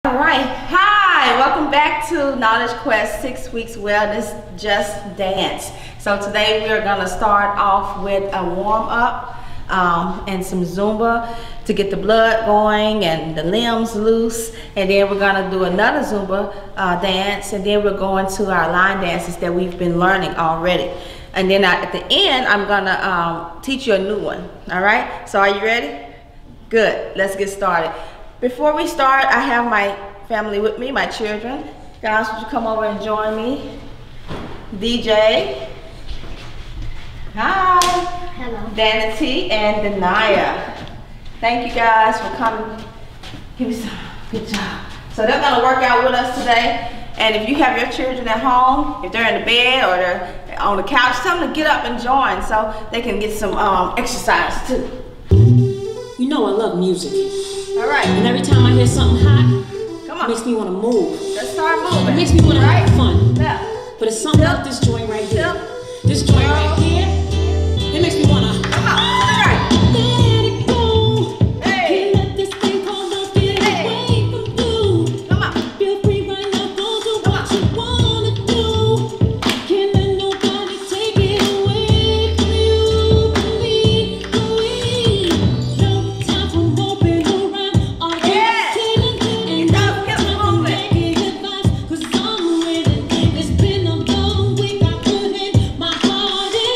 Alright, hi! Welcome back to Knowledge Quest 6 Weeks Wellness Just Dance. So today we are going to start off with a warm-up and some Zumba to get the blood going and the limbs loose. And then we're going to do another Zumba dance, and then we're going to our line dances that we've been learning already. And then at the end, I'm going to teach you a new one. Alright, so are you ready? Good, let's get started. Before we start, I have my family with me, my children. Guys, would you come over and join me? DJ. Hi. Hello. Danity and Denaya. Thank you guys for coming. Give me some. Good job. So they're gonna work out with us today. And if you have your children at home, if they're in the bed or they're on the couch, tell them to get up and join so they can get some exercise too. You know I love music. All right. And every time I hear something hot, come on. It makes me want to move. Let's start moving. It makes me want to have fun. Yeah. But it's something about this joint right here. This joint right here, it makes me want to. Come on. All right. Let it go. Hey. Can't let this thing called love get away from you. Come on. Feel free right now, go do what you want to do. Can't let nobody take it away from you, from me, from me. No time for moping around. All Yeah. kidding and Get no up, get time for moving. making advice. 'Cause I'm with it. It's been a long week. I put in my heart in.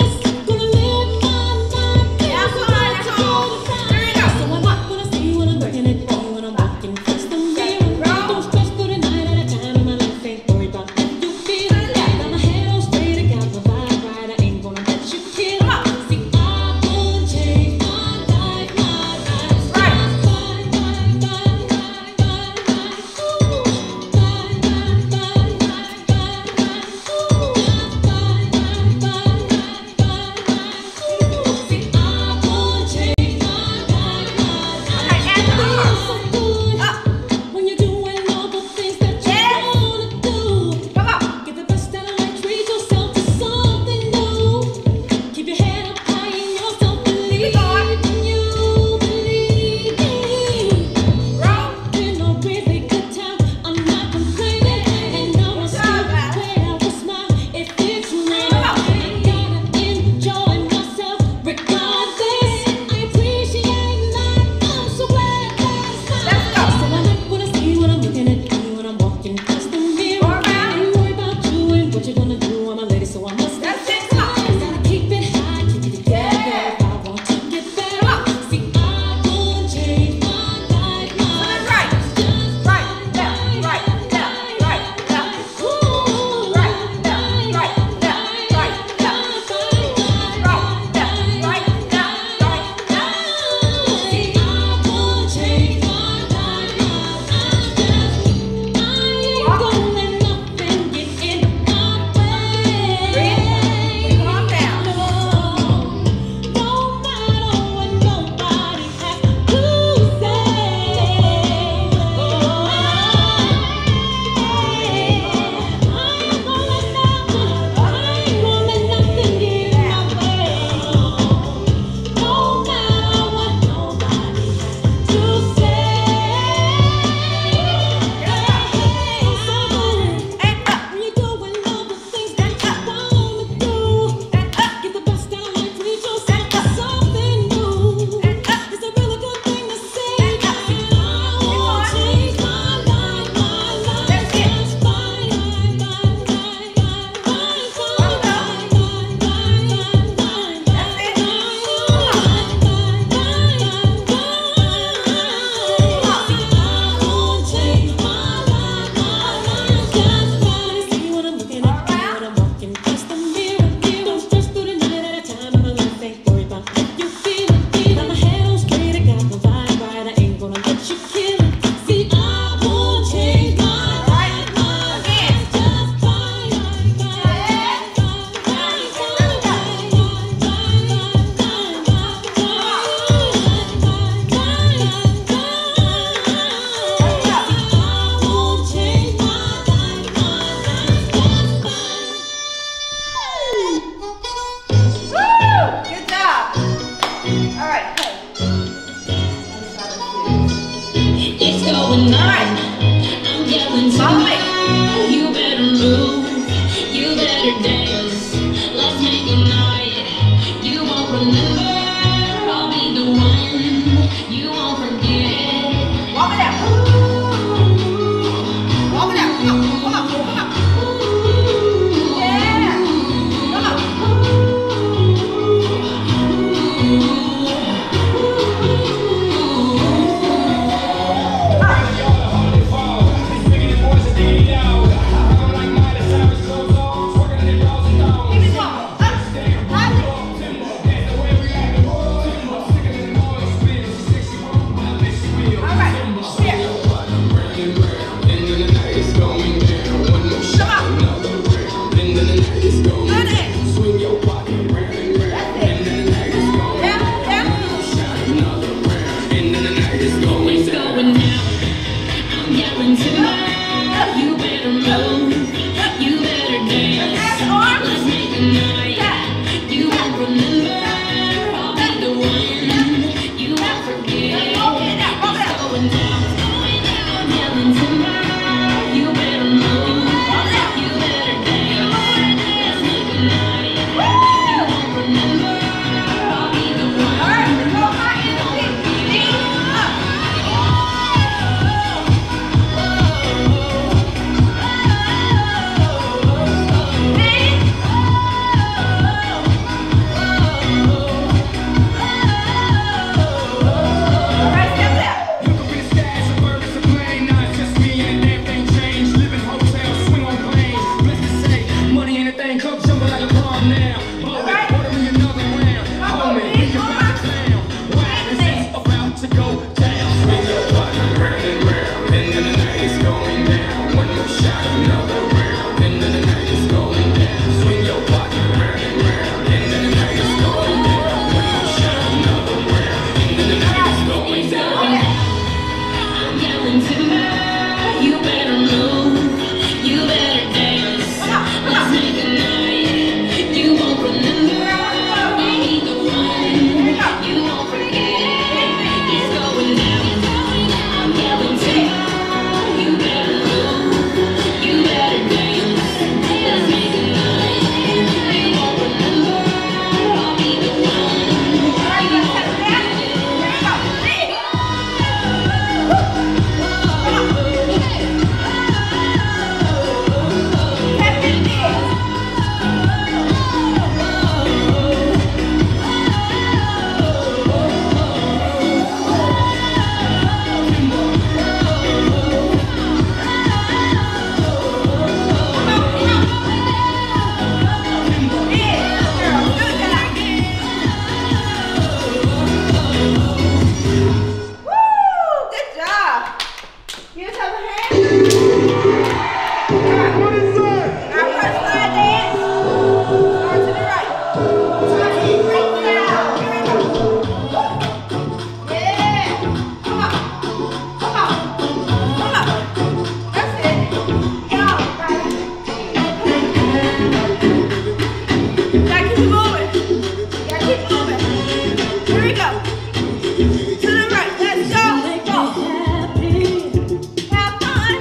To the right, let's go. Have fun.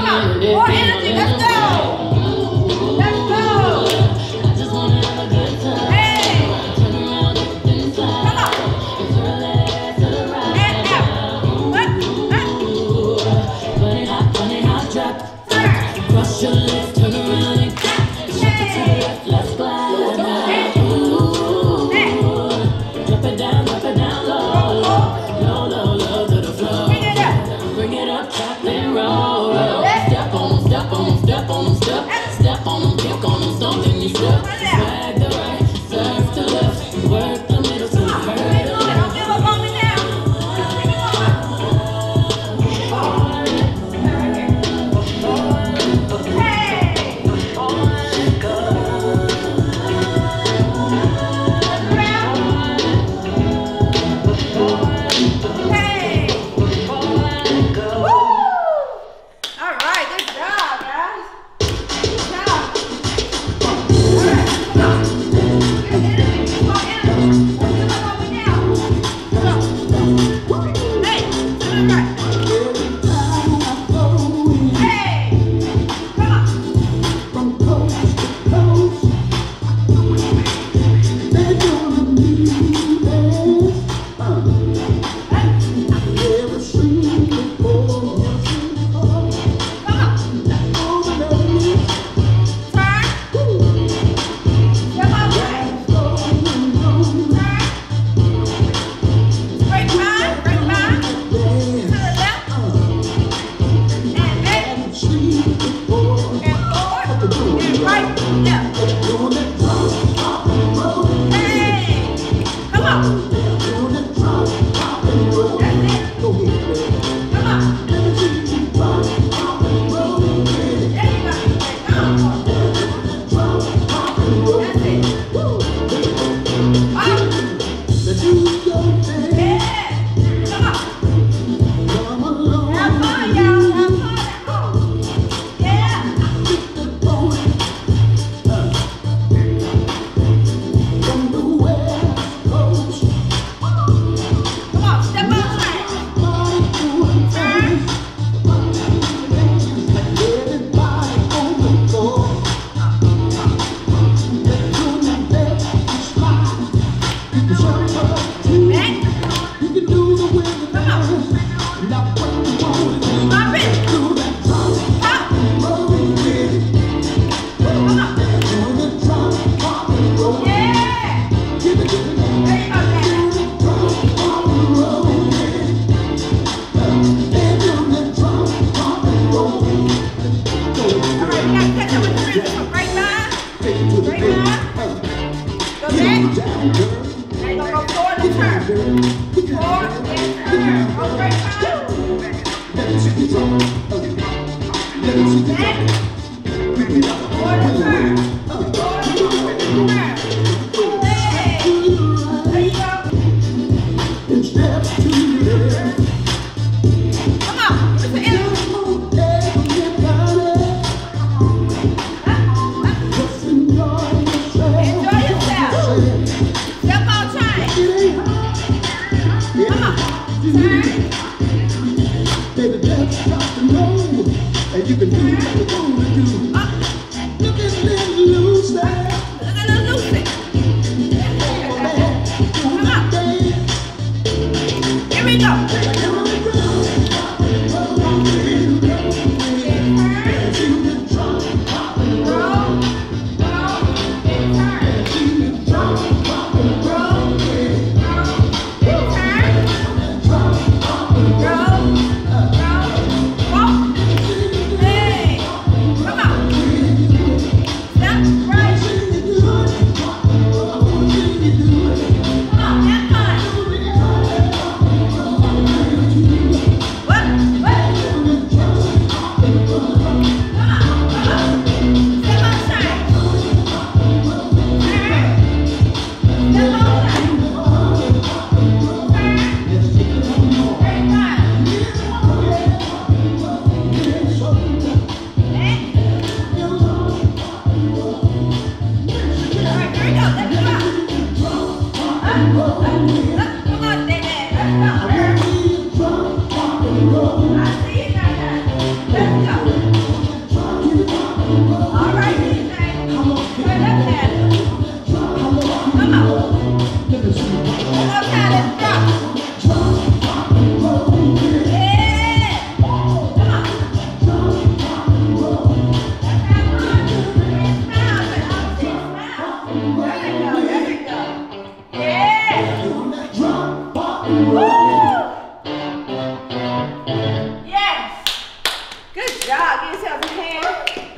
Come on, more energy. Let's go. Let's go. Hey. Come on. And out. What? Cross your legs, turn around and clap. Shake it to the left, let's glide. Drop it down low. Low, low, low to the floor. Bring it up, tap and roll. Step on them, step on them, step on them, step. Step on them, kick on them, stomp in your step. Swag the right, serve to left. Work the middle to the curve. Don't give up on me now.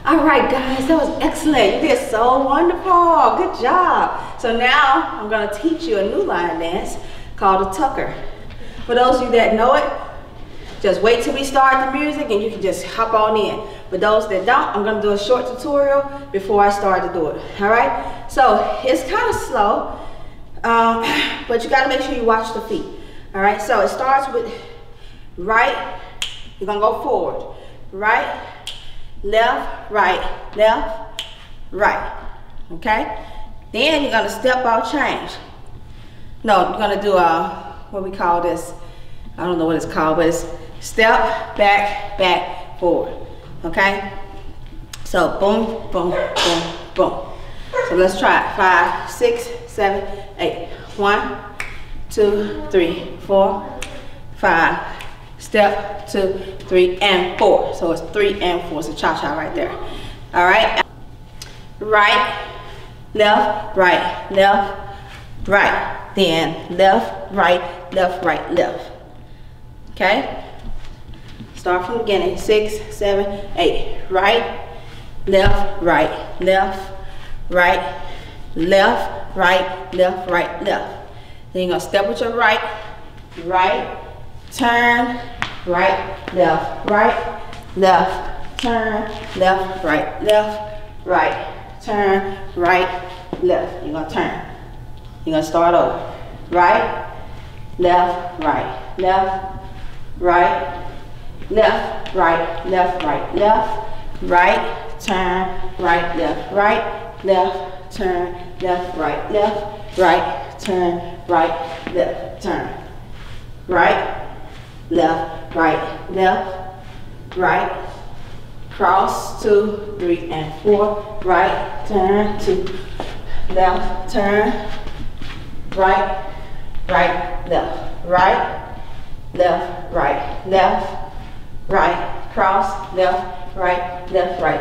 All right, guys, that was excellent. You did so wonderful. Good job. So now I'm gonna teach you a new line dance called a tucker. For those of you that know it, just wait till we start the music and you can just hop on in. For those that don't, I'm gonna do a short tutorial before I start to do it, all right? So it's kind of slow, but you gotta make sure you watch the feet, all right? So it starts with right, you're gonna go forward, right, left, right, okay? Then you're gonna step out change. No, you're gonna do what we call this, I don't know what it's called, but it's step, back, forward, okay? So boom, boom, boom, boom. So let's try it. 5, 6, 7, 8. 1, 2, 3, 4, 5. Step, 2, 3, and 4. So it's 3 and 4. It's a cha-cha right there. All right. Right, left, right, then left, right, left. Okay? Start from the beginning. 6, 7, 8. Right, left, right, left, right, left. Then you're gonna step with your right, turn, right, left, turn, left, right, turn, right, left. You're gonna turn. You're gonna start over. Right, left, right, turn, right, left, turn, left, right, turn, right, left, turn. Right, left, right, cross, 2, 3, and 4, right, turn, 2, left, turn, right, left, right, cross, left, right,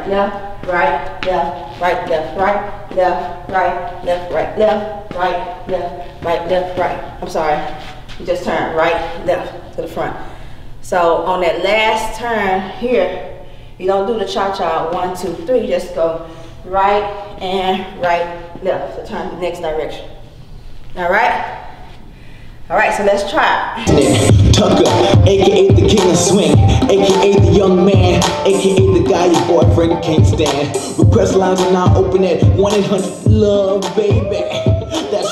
right. I'm sorry. You just turn right, left to the front. So on that last turn here, you don't do the cha-cha 1, 2, 3. You just go right and right, left. So turn the next direction. All right? All right, so let's try. Tucker, aka the king of swing, aka the young man, aka the guy your boyfriend can't stand. Request lines are now open at 1-800-LOVE, baby. That's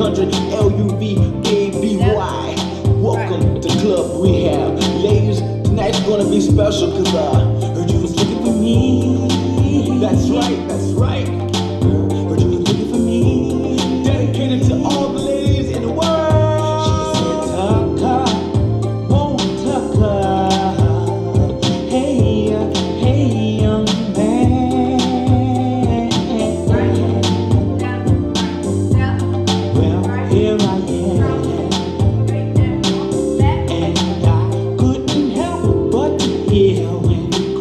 1-800-LUV-BABY. Welcome to Club Rehab. Ladies, tonight's gonna be special cause heard you was looking for me. That's right. Heard you was looking for me. Dedicated to all the ladies in the world. When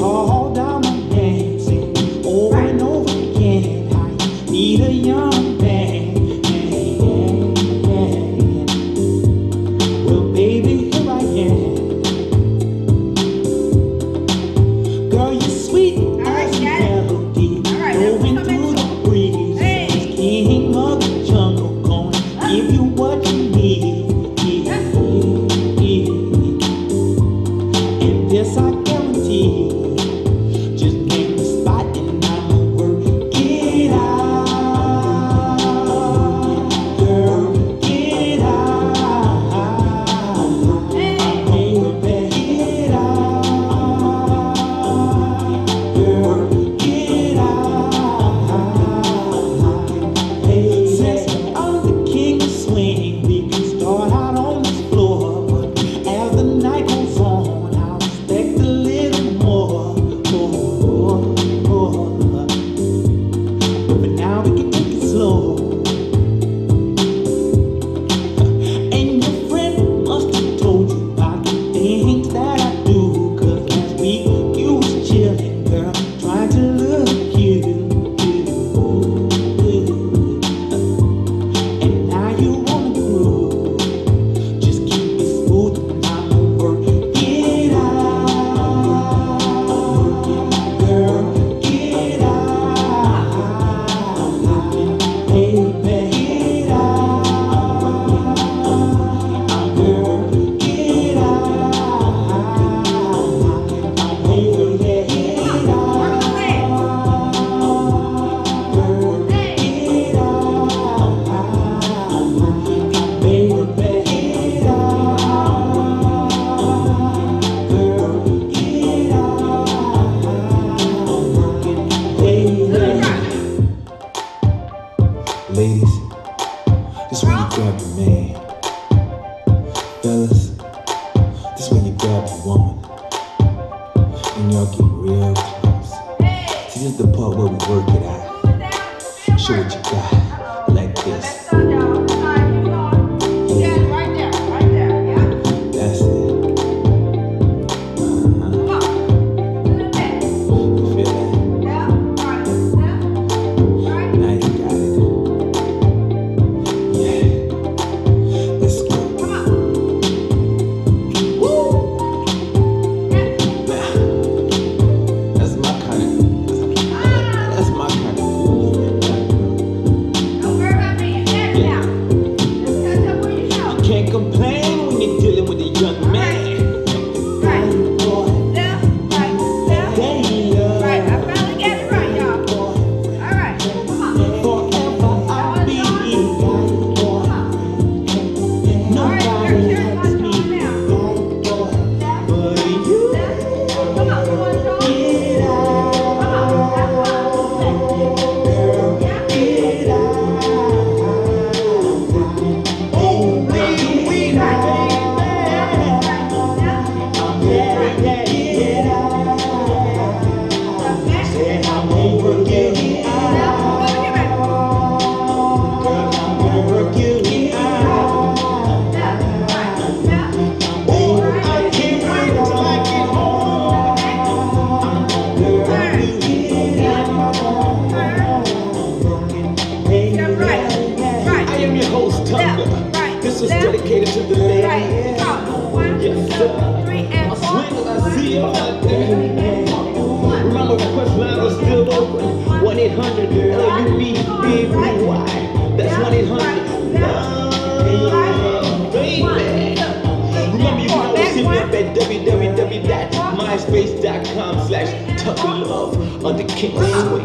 This is the part where we work it out. Show what you got, like this. That's it. You feel that? Now you got it. Yeah. Let's go. That's my kind of groove. You can't complain when you're dealing with a young man. This is dedicated to the ladies. Yes, sir. My swingers, I see y'all out there. Remember, request line is still open. 1-800-LUB-BBY. That's 1-800-LOVE, baby. Remember, you can always hit me up at www.myspace.com/tuckerlove under King Swing.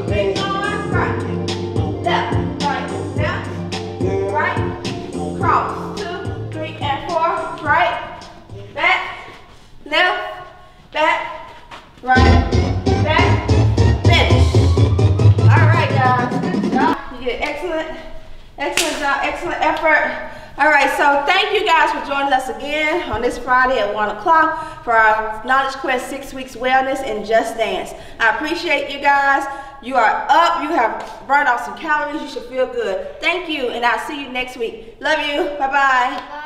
Cross, 2, 3, and 4, right, back, left, back, right, back, finish. All right, guys, good job. You did excellent job, excellent effort. All right, so thank you guys for joining us again on this Friday at 1 o'clock for our Knowledge Quest 6 Weeks Wellness and Just Dance. I appreciate you guys. You are up. You have burned off some calories. You should feel good. Thank you, and I'll see you next week. Love you. Bye-bye.